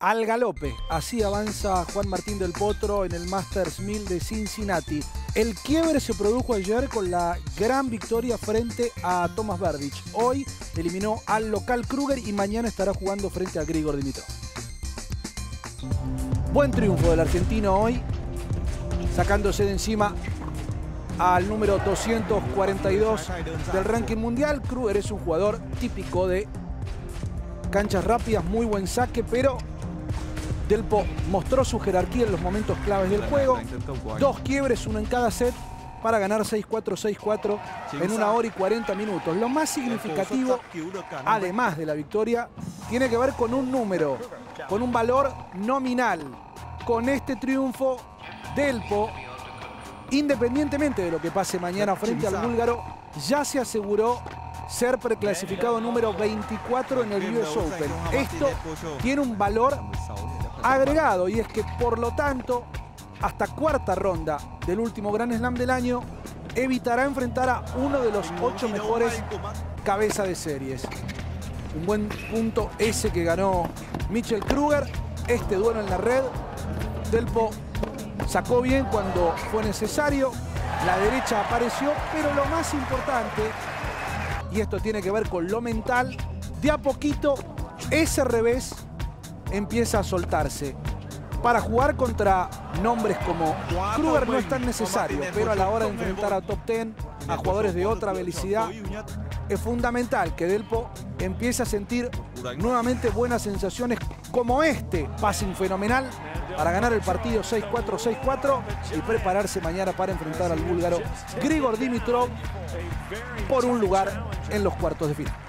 al galope. Así avanza Juan Martín del Potro en el Masters 1000 de Cincinnati. El quiebre se produjo ayer con la gran victoria frente a Thomas Berdych. Hoy eliminó al local Kruger y mañana estará jugando frente a Grigor Dimitrov. Buen triunfo del argentino hoy, sacándose de encima al número 242 del ranking mundial. Kruger es un jugador típico de canchas rápidas, muy buen saque, pero Delpo mostró su jerarquía en los momentos claves del juego. 2 quiebres, uno en cada set, para ganar 6-4, 6-4 en 1 hora y 40 minutos. Lo más significativo, además de la victoria, tiene que ver con un número, con un valor nominal. Con este triunfo, Delpo, independientemente de lo que pase mañana frente al búlgaro, ya se aseguró ser preclasificado número 24 en el US Open. Esto tiene un valor agregado y es que, por lo tanto, hasta cuarta ronda del último Grand Slam del año, evitará enfrentar a uno de los 8 mejores cabeza de series. Un buen punto ese que ganó Mitchell Kruger. Este duelo en la red, Delpo sacó bien cuando fue necesario, la derecha apareció, pero lo más importante, y esto tiene que ver con lo mental, de a poquito ese revés empieza a soltarse. Para jugar contra nombres como Kruger no es tan necesario, pero a la hora de enfrentar a top 10, a jugadores de otra velocidad, es fundamental que Delpo empiece a sentir nuevamente buenas sensaciones como este passing fenomenal para ganar el partido 6-4, 6-4 y prepararse mañana para enfrentar al búlgaro Grigor Dimitrov por un lugar en los cuartos de final.